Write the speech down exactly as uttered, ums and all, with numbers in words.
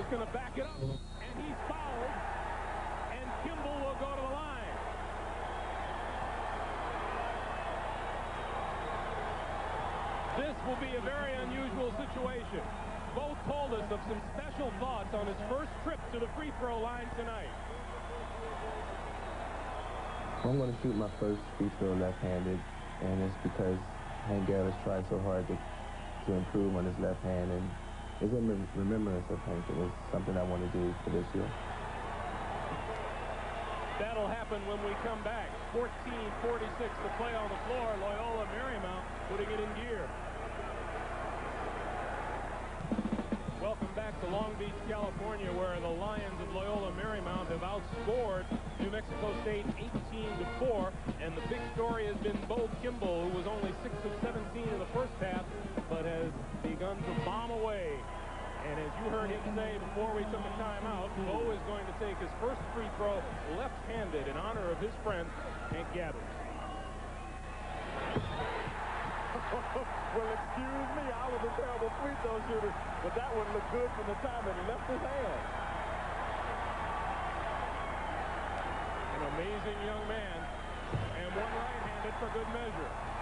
is going to back it up, and he's fouled, and Kimble will go to the line. This will be a very unusual situation. Both told us of some special thoughts on his first trip to the free throw line tonight. I'm going to shoot my first free throw left-handed, and it's because Hank Garrett's tried so hard to, to improve on his left hand, and it's a rem remembrance of Hank. It was something I want to do for this year. That'll happen when we come back. fourteen forty-six to play on the floor. Loyola Marymount putting it in gear. Welcome back to Long Beach, California, where the Lions of Loyola Marymount have outscored New Mexico State eighteen to four, and the big story has been Bo Kimble, who was only six of seventeen in the first half, but has begun to bomb away. And as you heard him say before we took a timeout, Bo is going to take his first free throw left-handed in honor of his friend, Hank Gathers. Well, excuse me, I was a terrible free throw shooter, but that one looked good from the time it left his hand. An amazing young man, and one right-handed for good measure.